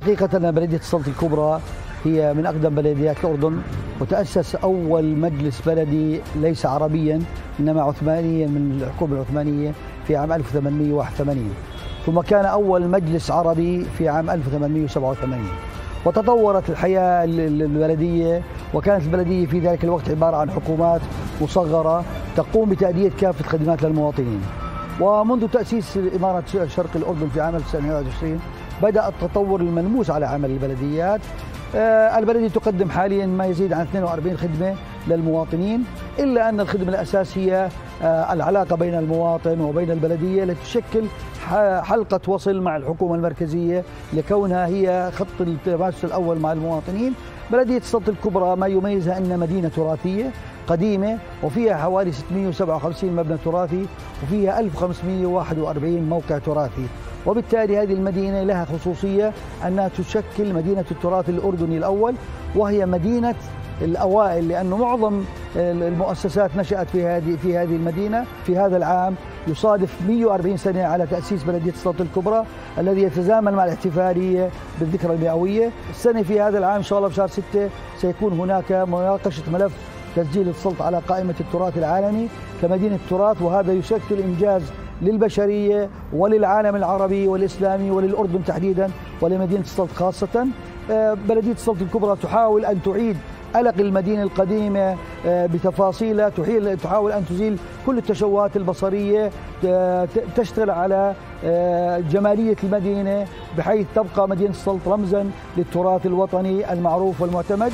حقيقة أن بلدية السلط الكبرى هي من أقدم بلديات الأردن، وتأسس أول مجلس بلدي ليس عربيا إنما عثمانيا من الحكومة العثمانية في عام 1881، ثم كان أول مجلس عربي في عام 1887. وتطورت الحياة البلدية، وكانت البلدية في ذلك الوقت عبارة عن حكومات مصغرة تقوم بتأدية كافة خدمات للمواطنين. ومنذ تأسيس إمارة شرق الأردن في عام 1921 بدأ التطور الملموس على عمل البلديات. البلدية تقدم حاليا ما يزيد عن 42 خدمة للمواطنين، إلا أن الخدمة الأساسية العلاقة بين المواطن وبين البلدية التي تشكل حلقة وصل مع الحكومة المركزية، لكونها هي خط التماس الأول مع المواطنين. بلدية السلط الكبرى ما يميزها أن مدينة تراثية قديمة، وفيها حوالي 657 مبنى تراثي، وفيها 1541 موقع تراثي. وبالتالي هذه المدينة لها خصوصية أنها تشكل مدينة التراث الأردني الأول، وهي مدينة الأوائل، لأنه معظم المؤسسات نشأت في هذه المدينة. في هذا العام يصادف 140 سنة على تأسيس بلدية السلط الكبرى، الذي يتزامن مع الاحتفالية بالذكرى المئوية. السنة في هذا العام إن شاء الله بشهر 6 سيكون هناك مناقشة ملف تسجيل السلط على قائمة التراث العالمي كمدينة تراث، وهذا يشكل إنجاز للبشرية وللعالم العربي والإسلامي وللأردن تحديدا ولمدينة السلط خاصة. بلدية السلط الكبرى تحاول أن تعيد ألق المدينة القديمة بتفاصيلها، تحاول أن تزيل كل التشوهات البصرية، تشتغل على جمالية المدينة بحيث تبقى مدينة السلط رمزا للتراث الوطني المعروف والمعتمد.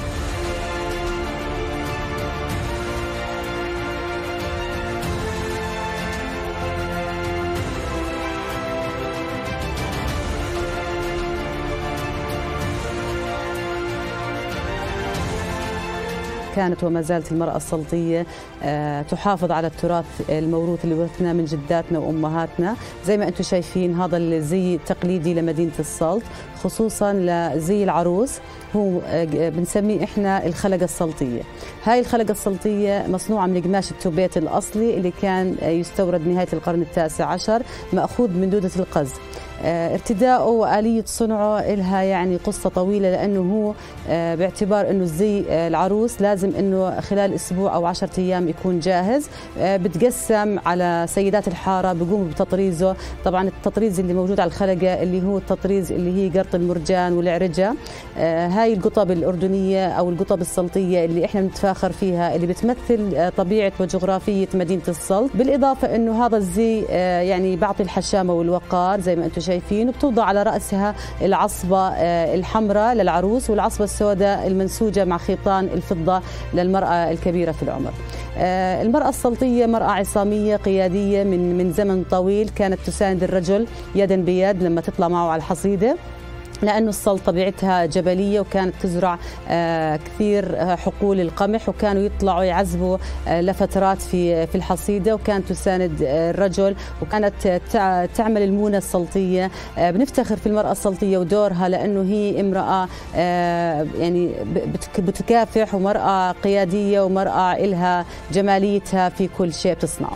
كانت وما زالت المرأة السلطية تحافظ على التراث الموروث اللي ورثناه من جداتنا وأمهاتنا. زي ما أنتم شايفين هذا الزي التقليدي لمدينة السلط، خصوصا لزي العروس، هو بنسميه إحنا الخلقة السلطية. هاي الخلقة السلطية مصنوعة من قماش التوبيت الأصلي اللي كان يستورد نهاية القرن ال19، مأخوذ من دودة القز. ارتداؤه وآلية صنعه إلها يعني قصة طويلة، لأنه هو باعتبار أنه الزي العروس لازم أنه خلال أسبوع أو 10 أيام يكون جاهز. بتقسم على سيدات الحارة بيقوموا بتطريزه. طبعا التطريز اللي موجود على الخلقة اللي هو التطريز اللي هي قرط المرجان والعرجة. هاي القطب الأردنية أو القطب السلطية اللي إحنا بنتفاخر فيها، اللي بتمثل طبيعة وجغرافية مدينة السلط. بالإضافة أنه هذا الزي يعني بعطي الحشامة والوقار زي ما أنتم شايفين، وبتوضع على رأسها العصبة الحمراء للعروس والعصبة السوداء المنسوجة مع خيطان الفضة للمرأة الكبيرة في العمر. المرأة السلطية مرأة عصامية قيادية من زمن طويل، كانت تساند الرجل يدا بيد لما تطلع معه على الحصيدة، لأنه السلط طبيعتها جبلية، وكانت تزرع كثير حقول القمح، وكانوا يطلعوا يعزبوا لفترات في الحصيدة، وكانت تساند الرجل، وكانت تعمل المونة السلطية. بنفتخر في المرأة السلطية ودورها، لأنه هي امرأة يعني بتكافح، ومرأة قيادية، ومرأة إلها جماليتها في كل شيء بتصنعه.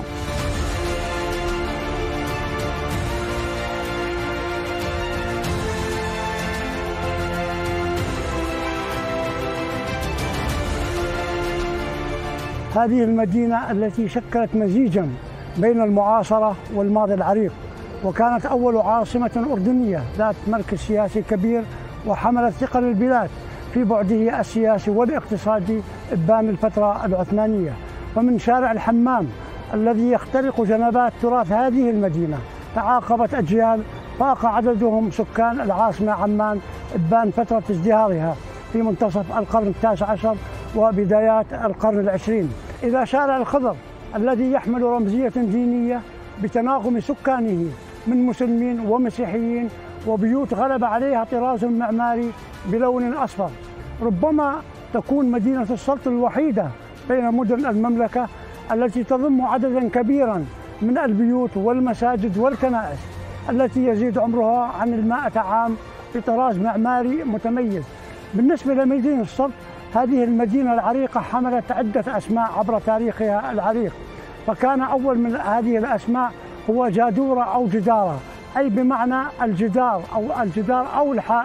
هذه المدينة التي شكلت مزيجا بين المعاصرة والماضي العريق، وكانت أول عاصمة أردنية ذات مركز سياسي كبير، وحملت ثقل البلاد في بعده السياسي والاقتصادي إبان الفترة العثمانية. ومن شارع الحمام الذي يخترق جنبات تراث هذه المدينة تعاقبت أجيال فاق عددهم سكان العاصمة عمان إبان فترة ازدهارها في منتصف القرن ال19 وبدايات القرن العشرين، إلى شارع الخضر الذي يحمل رمزية دينية بتناغم سكانه من مسلمين ومسيحيين، وبيوت غلب عليها طراز معماري بلون أصفر. ربما تكون مدينة السلط الوحيدة بين مدن المملكة التي تضم عددا كبيرا من البيوت والمساجد والكنائس التي يزيد عمرها عن 100 عام بطراز معماري متميز. بالنسبة لمدينة السلط، هذه المدينة العريقة حملت عدة أسماء عبر تاريخها العريق، فكان أول من هذه الأسماء هو جادورة أو جدارة، أي بمعنى الجدار أو الحائط،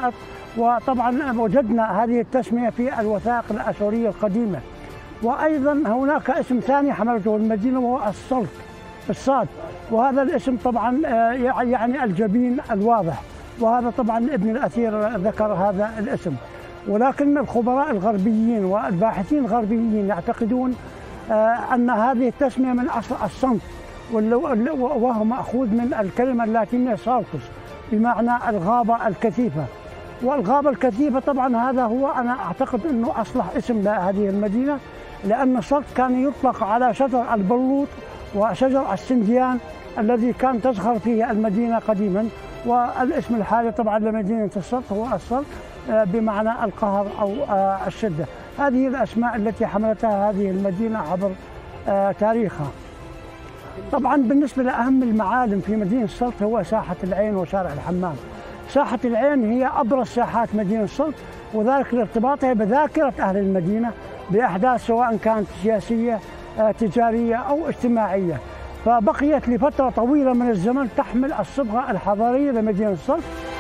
وطبعا وجدنا هذه التسمية في الوثائق الأشورية القديمة. وأيضا هناك اسم ثاني حملته المدينة وهو السلط بالصاد، وهذا الاسم طبعا يعني الجبين الواضح، وهذا طبعا ابن الأثير ذكر هذا الاسم. ولكن الخبراء الغربيين والباحثين الغربيين يعتقدون أن هذه التسمية من أصل الصمت، وهو مأخوذ من الكلمة اللاتينية سالتوس بمعنى الغابة الكثيفة. والغابة الكثيفة طبعا هذا هو، أنا أعتقد أنه أصلح اسم لهذه المدينة، لأن سلط كان يطلق على شجر البلوط وشجر السنديان الذي كان تزخر فيه المدينة قديما. والاسم الحالي طبعا لمدينة السلط هو السلط بمعنى القهر أو الشدة. هذه الأسماء التي حملتها هذه المدينة عبر تاريخها. طبعا بالنسبة لأهم المعالم في مدينة السلط هو ساحة العين وشارع الحمام. ساحة العين هي أبرز ساحات مدينة السلط، وذلك لارتباطها بذاكرة أهل المدينة بأحداث سواء كانت سياسية تجارية أو اجتماعية، فبقيت لفترة طويلة من الزمن تحمل الصبغة الحضارية لمدينة السلط.